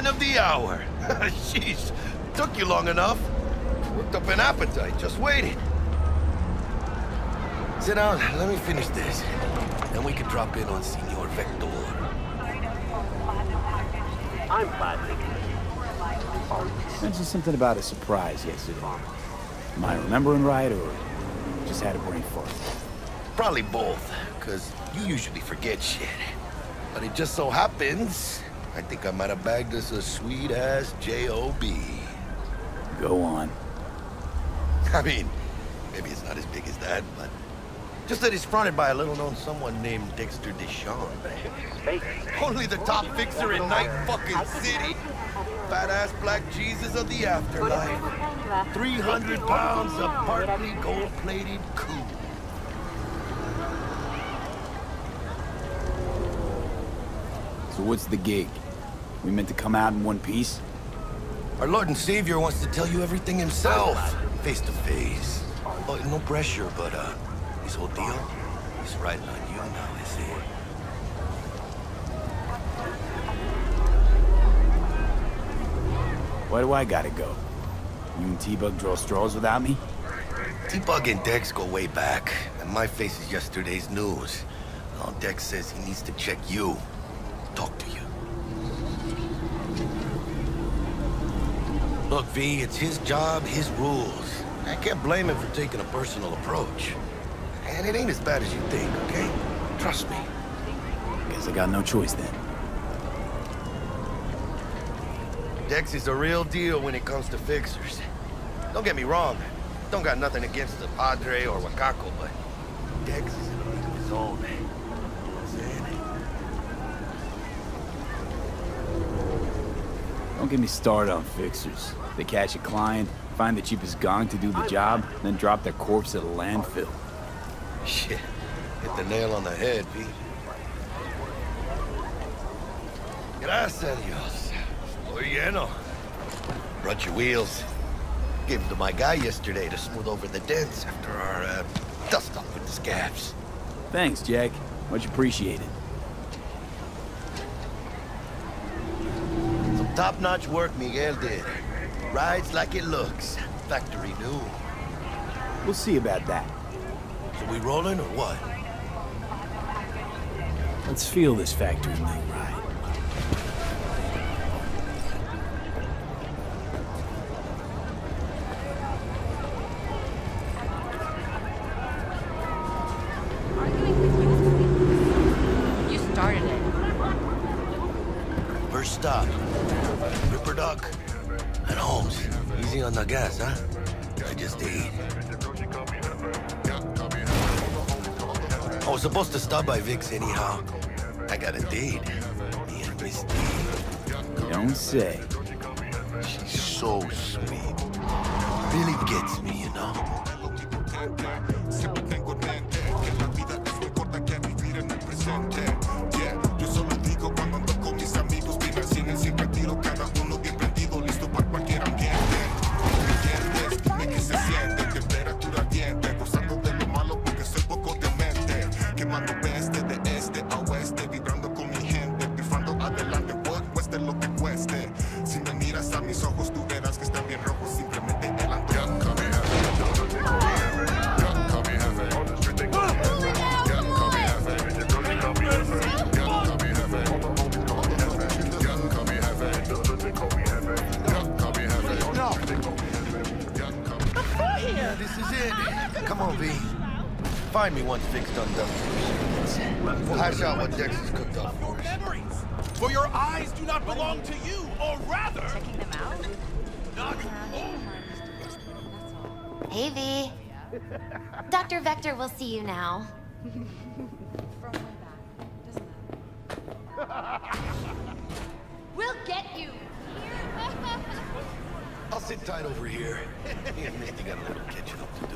man of the hour. Jeez, took you long enough. Worked up an appetite, just waiting. Sit down, let me finish this. Then we can drop in on Senor Vector. I'm glad. Mentioned something about a surprise yesterday. Am I remembering right, or just had a brain fart? Probably both, because you usually forget shit. But it just so happens, I think I might have bagged us a sweet-ass J.O.B. Go on. I mean, maybe it's not as big as that, but just that it's fronted by a little-known someone named Dexter Deshawn. Only the top fixer in Night fucking City. Fat-ass black Jesus of the afterlife. 300 pounds of partly gold-plated cool. So what's the gig? We meant to come out in one piece? Our Lord and Savior wants to tell you everything himself, face to face. Oh, no pressure, but this whole deal, he's riding on you now, is he? Why do I gotta go? You and T-Bug draw straws without me? T-Bug and Dex go way back, and my face is yesterday's news. Now Dex says he needs to check you, talk to you. Look, V, it's his job, his rules. I can't blame him for taking a personal approach. And it ain't as bad as you think, okay? Trust me. Guess I got no choice then. Dex is a real deal when it comes to fixers. Don't get me wrong. Don't got nothing against the Padre or Wakako, but Dex is in a league of his own. You know what I'm saying? Don't get me started on fixers. They catch a client, find the cheapest gong to do the job, then drop their corpse at a landfill. Shit. Hit the nail on the head, Pete. Gracias, Dios. Muy lleno. Brought your wheels. Gave them to my guy yesterday to smooth over the dents after our, dust-up with the scabs. Thanks, Jack. Much appreciated. Some top-notch work Miguel did. Rides like it looks. Factory new. We'll see about that. So we rolling or what? Let's feel this factory new ride. You started it. First stop. Ripper Duck. And Holmes. Easy on the gas, huh? I just ate. I was supposed to stop by Vic's anyhow. I got a date. Me and Miss D. Don't say. She's so sweet. Really gets me, you know? Find me once Vic's done done. We'll hash out what Dex has cooked up for us. Memories! For your eyes do not belong to you, or rather... Checking them out? Not Hey, V. Dr. Vector will see you now. We'll get you! I'll sit tight over here. Me and Misty got a little catching up to do.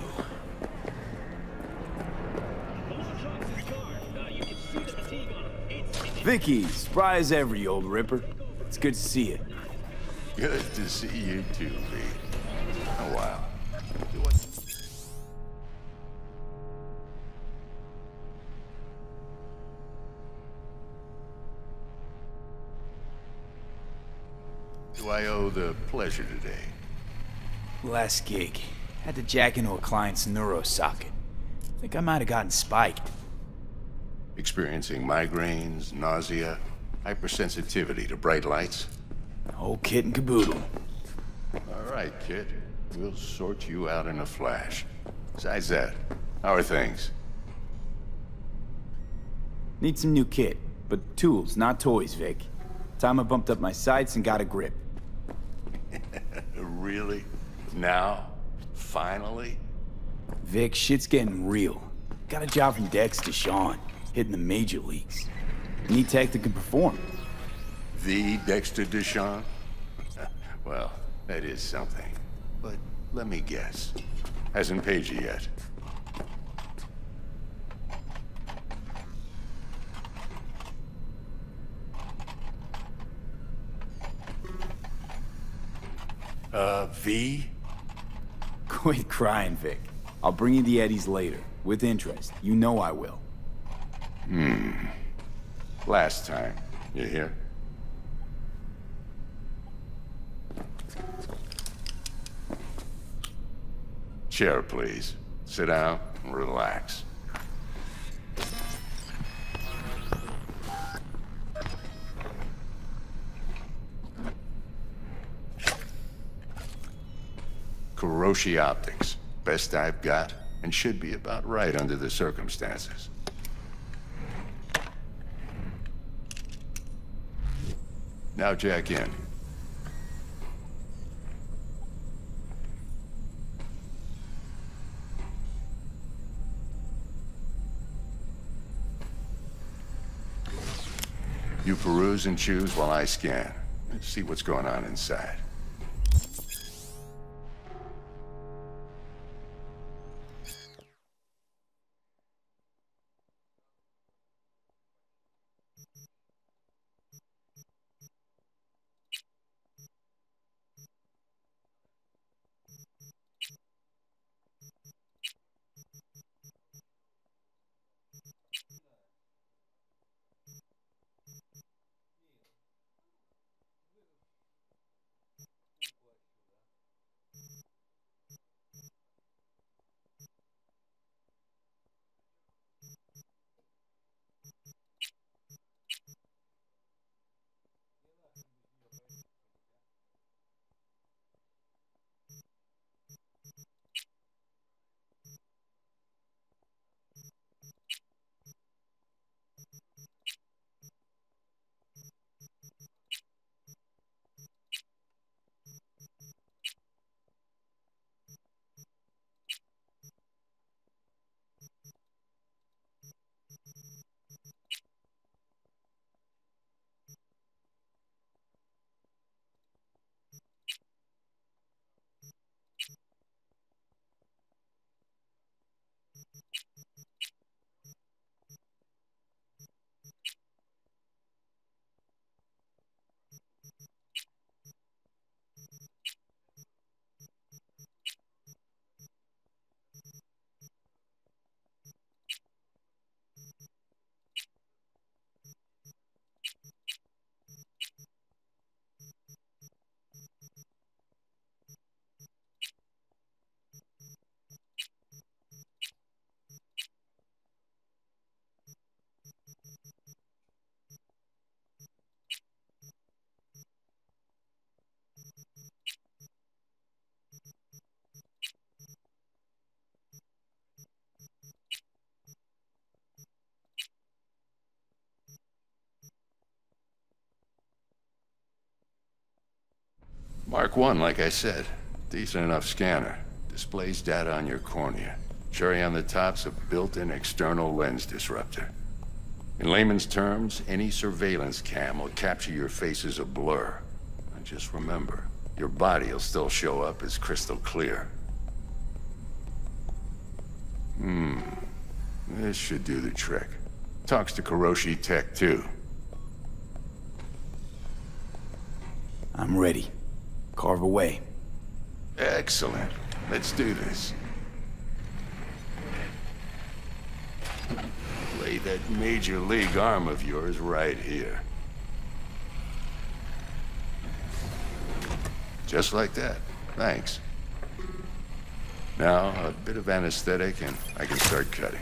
Vicky, spry as ever, you old ripper. It's good to see you. Good to see you too, V. Oh, wow. do I owe the pleasure today? Last gig. Had to jack into a client's neuro socket. Think I might have gotten spiked. Experiencing migraines, nausea, hypersensitivity to bright lights? Whole kit and caboodle. All right, kid. We'll sort you out in a flash. Besides that, how are things? Need some new kit, but tools, not toys, Vic. Time I bumped up my sights and got a grip. Really? Now? Finally? Vic, shit's getting real. Got a job from Dex to Sean, hitting the major leagues. Need tech that can perform. The Dexter DeShawn? Well, that is something. But let me guess. Hasn't paid you yet. V? Quit crying, Vic. I'll bring you the eddies later, with interest. You know I will. Last time. You hear? Chair, please. Sit down and relax. Kiroshi Optics. Best I've got, and should be about right under the circumstances. Now jack in. You peruse and choose while I scan. Let's see what's going on inside. Mark 1, like I said. Decent enough scanner. Displays data on your cornea. Cherry on the top's a built-in external lens disruptor. In layman's terms, any surveillance cam will capture your face as a blur. And just remember, your body will still show up as crystal clear. This should do the trick. Talks to Kiroshi Tech, too. I'm ready. Carve away. Excellent. Let's do this. Lay that major league arm of yours right here. Just like that. Thanks. Now, a bit of anesthetic and I can start cutting.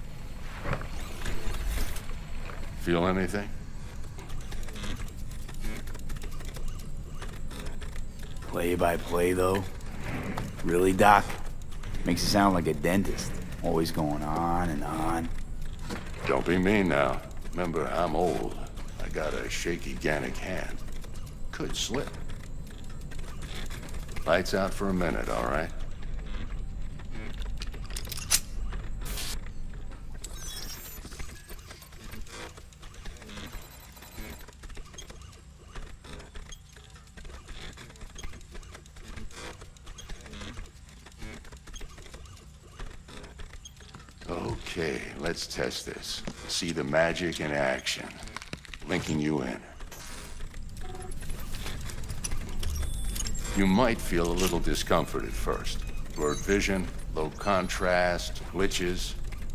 Feel anything? Play by play, though? Really, Doc? Makes you sound like a dentist. Always going on and on. Don't be mean now. Remember, I'm old. I got a shaky Gannic hand. Could slip. Lights out for a minute, all right? Okay, let's test this. See the magic in action. Linking you in. You might feel a little discomfort at first. Blurred vision, low contrast, glitches.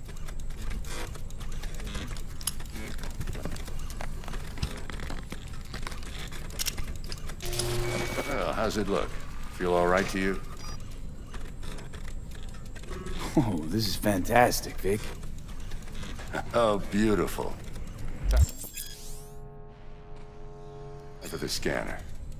Well, how's it look? Feel all right to you? Oh, this is fantastic, Vic. Oh, beautiful. For the scanner.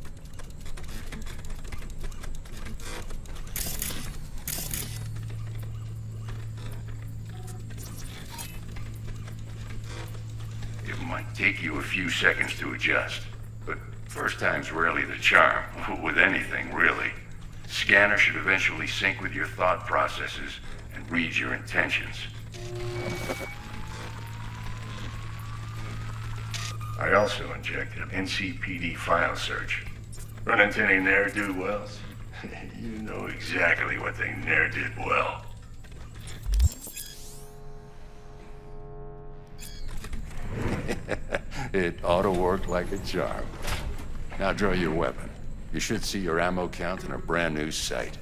It might take you a few seconds to adjust, but first time's rarely the charm, with anything, really. Scanner should eventually sync with your thought processes and read your intentions. I also injected an NCPD file search. Run into any ne'er-do-wells? You know exactly what they ne'er did well. It ought to work like a charm. Now draw your weapon. You should see your ammo count in a brand new sight.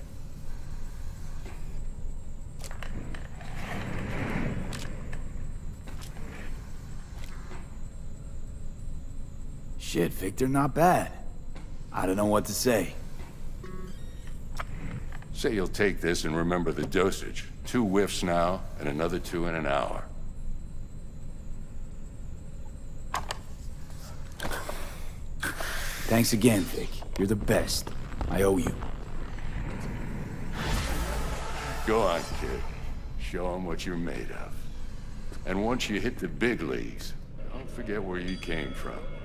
Shit, Victor, not bad. I don't know what to say. Say you'll take this and remember the dosage. 2 whiffs now, and another 2 in an hour. Thanks again, Vic. You're the best. I owe you. Go on, kid. Show them what you're made of. And once you hit the big leagues, don't forget where you came from.